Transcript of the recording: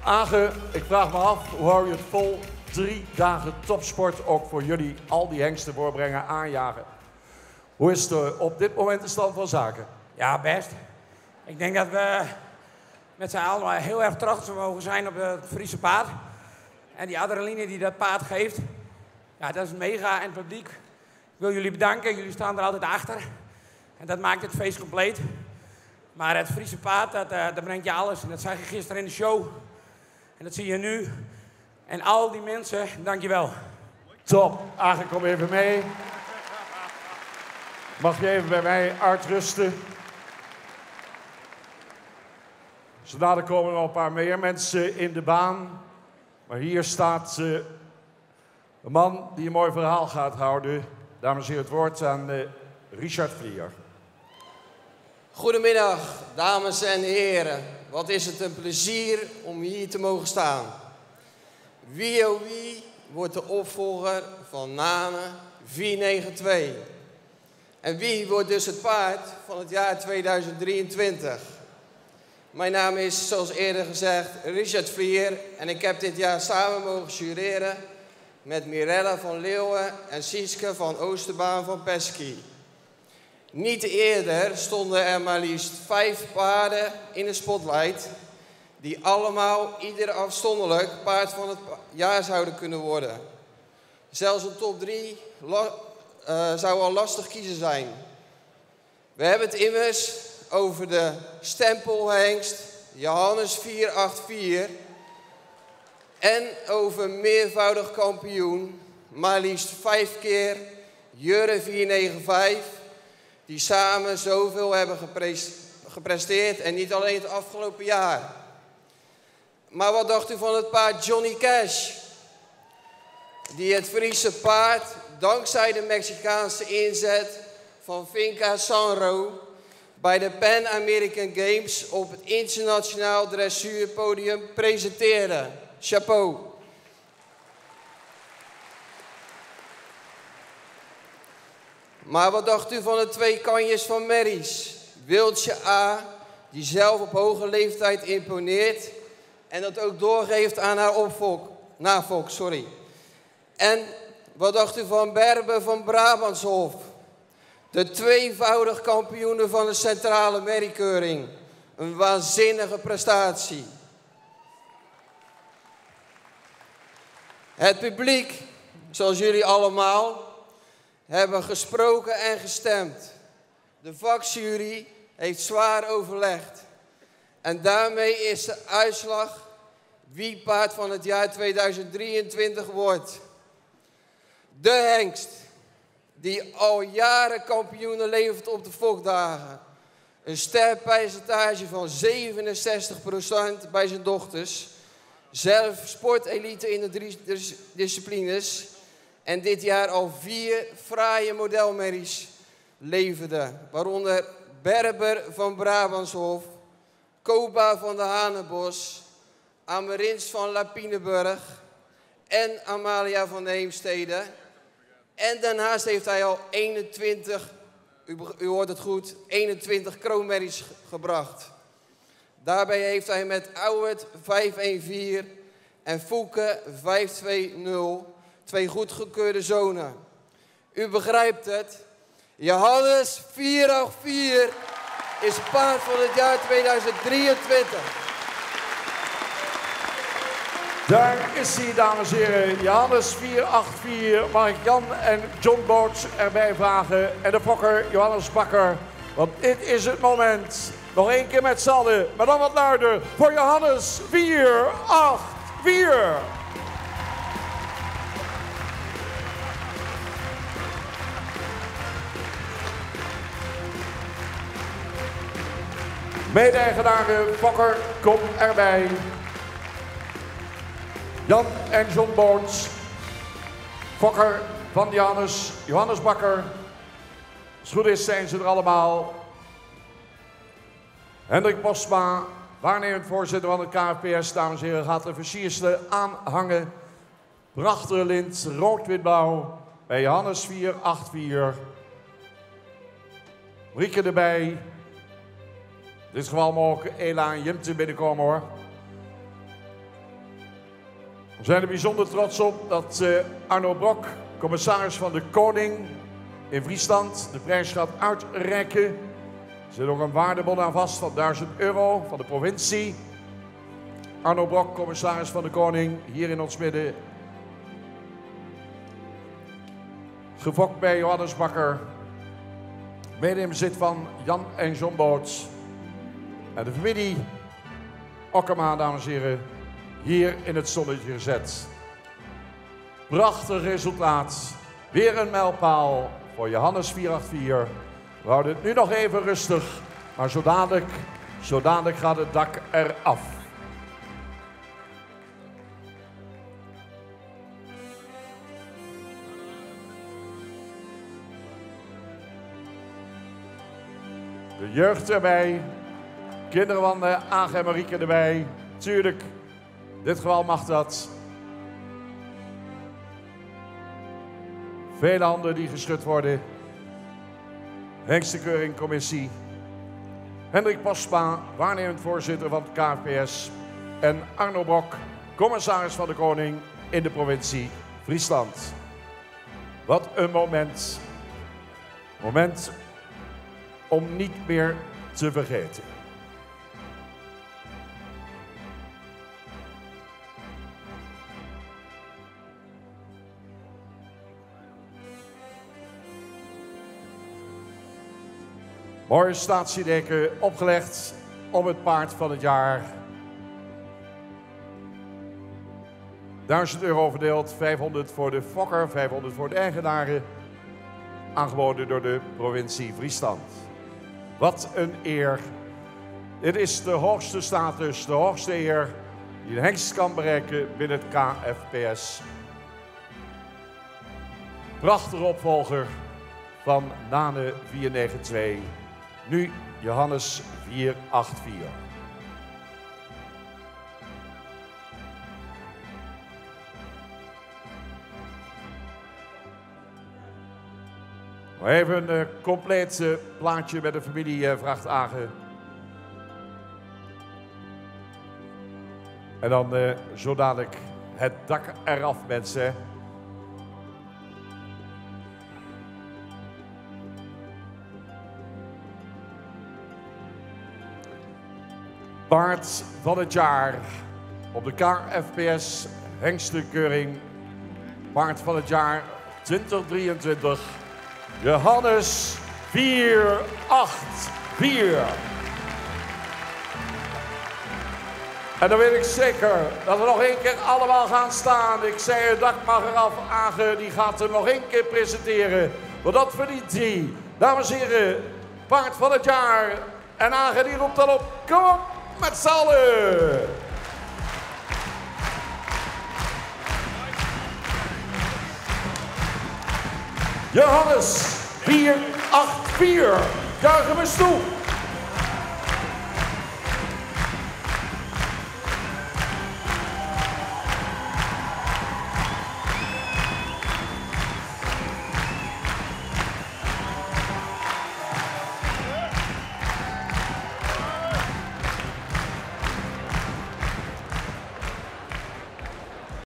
Age, ik vraag me af, hoe hou je het vol? 3 dagen topsport, ook voor jullie, al die hengsten voorbrengen, aanjagen. Hoe is het op dit moment de stand van zaken? Ja, best. Ik denk dat we met z'n allen heel erg trots mogen zijn op het Friese paard. En die adrenaline die dat paard geeft, ja, dat is mega. En het publiek, ik wil jullie bedanken. Jullie staan er altijd achter. En dat maakt het feest compleet. Maar het Friese paard, dat brengt je alles. En dat zag je gisteren in de show. En dat zie je nu. En al die mensen, dankjewel. Top. Age, kom even mee. Mag je even bij mij uitrusten? Zo dadelijk komen er nog een paar meer mensen in de baan. Maar hier staat een man die een mooi verhaal gaat houden. Dames en heren, het woord aan Richard Vlier. Goedemiddag, dames en heren. Wat is het een plezier om hier te mogen staan. Wie oh wie wordt de opvolger van Nane 492. En wie wordt dus het paard van het jaar 2023? Mijn naam is, zoals eerder gezegd, Richard Vlier. En ik heb dit jaar samen mogen jureren met Mirella van Leeuwen en Sieske van Oosterbaan van Pesky. Niet eerder stonden er maar liefst 5 paarden in de spotlight, die allemaal ieder afzonderlijk paard van het jaar zouden kunnen worden. Zelfs een top 3 zou al lastig kiezen zijn. We hebben het immers over de stempelhengst Johannes 484 en over meervoudig kampioen, maar liefst 5 keer Jurre 495, die samen zoveel hebben gepresteerd en niet alleen het afgelopen jaar. Maar wat dacht u van het paard Johnny Cash? Die het Friese paard, dankzij de Mexicaanse inzet van Finca Sanro, bij de Pan American Games op het internationaal dressuurpodium presenteerde. Chapeau. Maar wat dacht u van de 2 kanjes van Merries? Wildje A, die zelf op hoge leeftijd imponeert en dat ook doorgeeft aan haar navolk. En wat dacht u van Berber van Brabantshof? De 2-voudig kampioene van de centrale merriekeuring. Een waanzinnige prestatie. Het publiek, zoals jullie allemaal, hebben gesproken en gestemd. De vakjury heeft zwaar overlegd. En daarmee is de uitslag wie paard van het jaar 2023 wordt. De hengst die al jaren kampioenen levert op de fokdagen. Een sterpercentage van 67% bij zijn dochters. Zelf sportelite in de 3 disciplines. En dit jaar al 4 fraaie modelmerries leverde. Waaronder Berber van Brabantshof, Koba van de Hanebos, Amarins van Lapinenburg en Amalia van Heemstede. En daarnaast heeft hij al 21, u hoort het goed, 21 kroonmerries gebracht. Daarbij heeft hij met Auwert 514 en Fouke 520 2 goedgekeurde zonen. U begrijpt het. Johannes 484 is paard van het jaar 2023. Daar is hij, dames en heren. Johannes 484. Mag ik Jan en John Boots erbij vragen? En de fokker Johannes Bakker. Want dit is het moment. Nog 1 keer met z'n allen, maar dan wat luider. Voor Johannes 484. Mede-eigenaren Fokker, kom erbij. Jan en John Boots. Fokker van Johannes Bakker. Als het goed is zijn ze er allemaal. Hendrik Postma, waarnemend voorzitter van het KFPS, dames en heren, gaat de versierselen aanhangen. Prachtige lint, rood-wit-blauw, bij Johannes 484. Rieke erbij. In dit geval mogen Ela en Jimte binnenkomen hoor. We zijn er bijzonder trots op dat Arno Brok, commissaris van de Koning in Friesland, de prijs gaat uitreiken. Er zit ook een waardebon aan vast van €1000 van de provincie. Arno Brok, commissaris van de Koning, hier in ons midden. Gefokt bij Johannes Bakker. Mede in bezit van Jan en John Boots. En de familie Okkema, dames en heren, hier in het zonnetje gezet. Prachtig resultaat. Weer een mijlpaal voor Johannes 484. We houden het nu nog even rustig, maar zo dadelijk gaat het dak eraf. De jeugd erbij, kinderen van Age en Marieke erbij. Tuurlijk, in dit geval mag dat. Vele handen die geschud worden. Hengstenkeuringcommissie. Hendrik Postma, waarnemend voorzitter van het KFPS. En Arno Brok, commissaris van de Koning in de provincie Friesland. Wat een moment. Moment om niet meer te vergeten. Mooie statiedeken opgelegd om het paard van het jaar. €1000 verdeeld, 500 voor de fokker, 500 voor de eigenaren. Aangeboden door de provincie Friesland. Wat een eer. Dit is de hoogste status, de hoogste eer die een hengst kan bereiken binnen het KFPS. Prachtige opvolger van Nane 492. Nu Johannes 484. Even een compleet plaatje met de familie vrachtwagen. En dan zo dadelijk het dak eraf, mensen. Paard van het jaar op de KFPS hengstenkeuring. Paard van het jaar 2023. Johannes 484. En dan weet ik zeker dat we nog één keer allemaal gaan staan. Ik zei het dak mag eraf. Age die gaat hem nog één keer presenteren. Want dat verdient hij. Dames en heren, paard van het jaar. En Age die roept dan op. Kom op met z'n allen. Johannes 484. Juich hem eens toe.